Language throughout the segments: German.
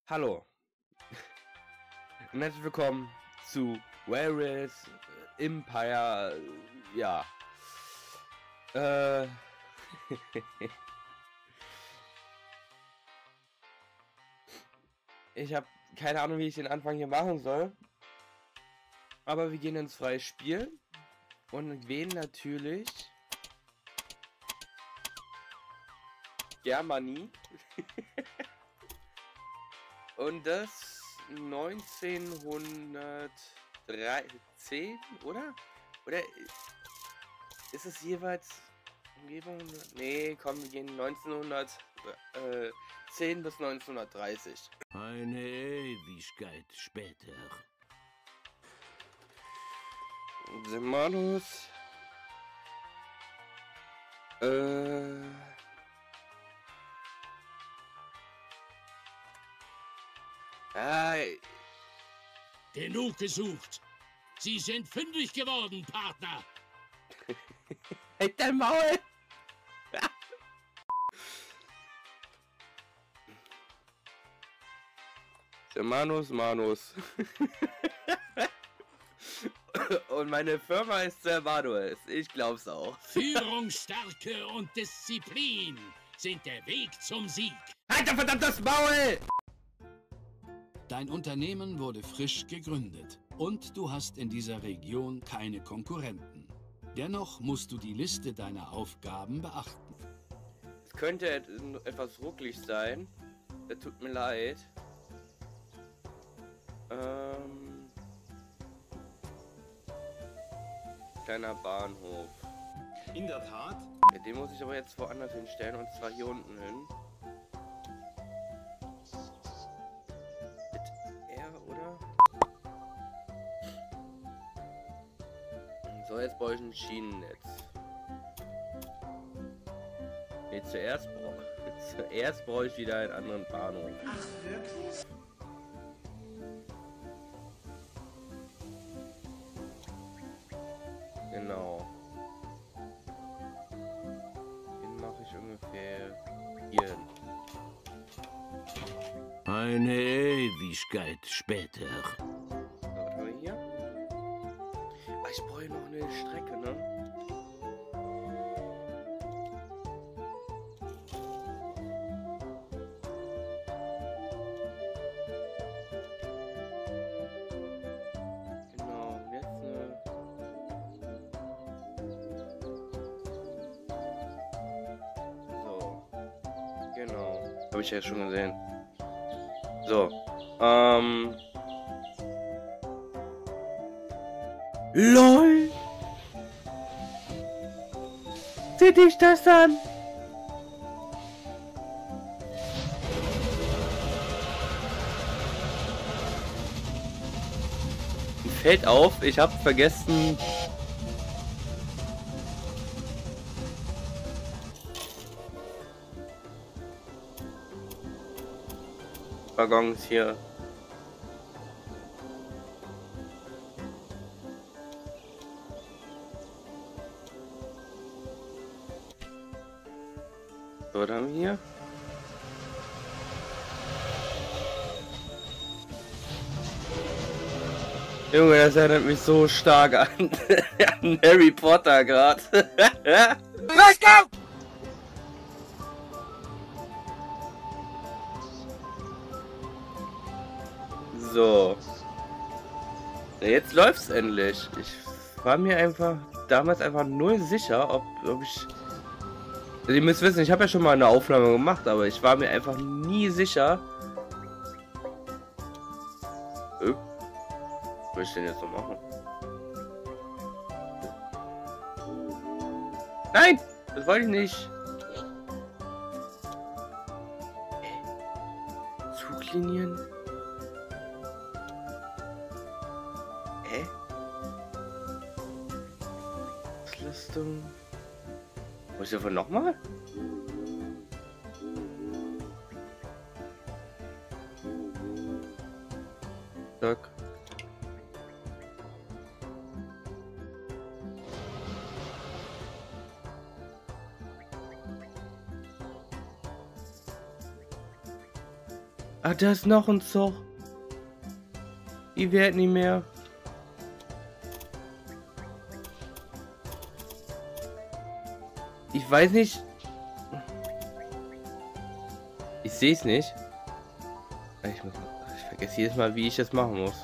Hallo und herzlich willkommen zu Where is Empire, ja. Ich habe keine Ahnung, wie ich den Anfang hier machen soll, aber wir gehen ins freie Spiel und wählen natürlich Germany. Und das 1913, oder? Oder ist es jeweils Umgebung? Nee, komm, wir gehen 1910 bis 1930. Eine Ewigkeit später. Semanus. Genug gesucht. Sie sind fündig geworden, Partner. Halt dein Maul! Manus. Und meine Firma ist Servanues. Ich glaub's auch. Führungsstärke und Disziplin sind der Weg zum Sieg. Halt doch verdammt das Maul! Dein Unternehmen wurde frisch gegründet und du hast in dieser Region keine Konkurrenten. Dennoch musst du die Liste deiner Aufgaben beachten. Es könnte etwas rucklig sein. Das tut mir leid. Kleiner Bahnhof. In der Tat. Ja, den muss ich aber jetzt woanders hinstellen, und zwar hier unten hin. Mit R, oder? So, jetzt brauche ich ein Schienennetz. Nee, zuerst brauche ich wieder einen anderen Bahnhof. Ach, wirklich? Genau. Den mache ich ungefähr hier hin. Eine Ewigkeit später. So, was haben wir hier? Ah, ich brauche noch eine Strecke, ne? Genau, jetzt eine... So. Genau. Habe ich ja schon gesehen. So. LOL! Sieh dich das an! Mir fällt auf, ich habe vergessen... Waggons hier. So, dann haben wir hier. Junge, das erinnert mich so stark an, an Harry Potter gerade. Let's go! So. Jetzt läuft's endlich. Ich war mir einfach damals einfach null sicher, ob ich... Also ihr müsst wissen, ich habe ja schon mal eine Aufnahme gemacht, aber ich war mir einfach nie sicher. Was will ich denn jetzt noch machen? Nein! Das wollte ich nicht. Zuglinien? Hä? Auslastung. Muss ich davon nochmal? Zack. Ah, da ist noch ein Zug. Ich werde nicht mehr. Ich weiß nicht. Ich sehe es nicht. Ich vergesse jedes Mal, wie ich das machen muss.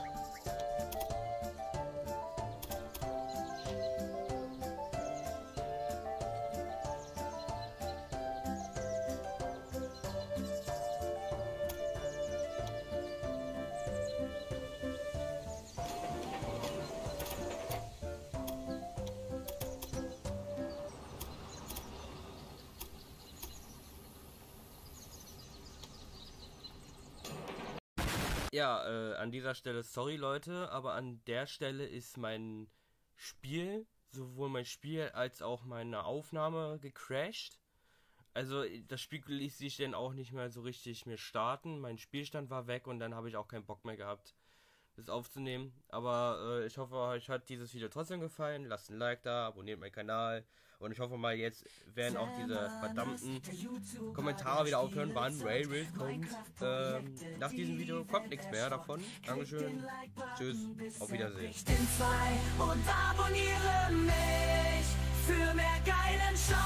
Ja, an dieser Stelle sorry Leute, aber an der Stelle ist mein Spiel, sowohl mein Spiel als auch meine Aufnahme gecrashed. Also das Spiel ließ sich dann auch nicht mehr so richtig mir starten. Mein Spielstand war weg und dann habe ich auch keinen Bock mehr gehabt, das aufzunehmen. Aber ich hoffe, euch hat dieses Video trotzdem gefallen. Lasst ein Like da, abonniert meinen Kanal. Und ich hoffe mal, jetzt werden auch diese verdammten Kommentare wieder aufhören, wann Railways kommt. Nach diesem Video kommt nichts mehr davon. Dankeschön. Tschüss. Auf Wiedersehen. Und abonniere mich für mehr geilen Scheiß.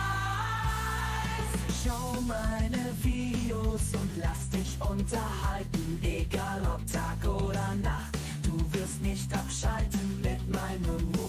Schau meine Videos und lass dich unterhalten, egal ob Tag oder Nacht. Du wirst nicht abschalten mit meinem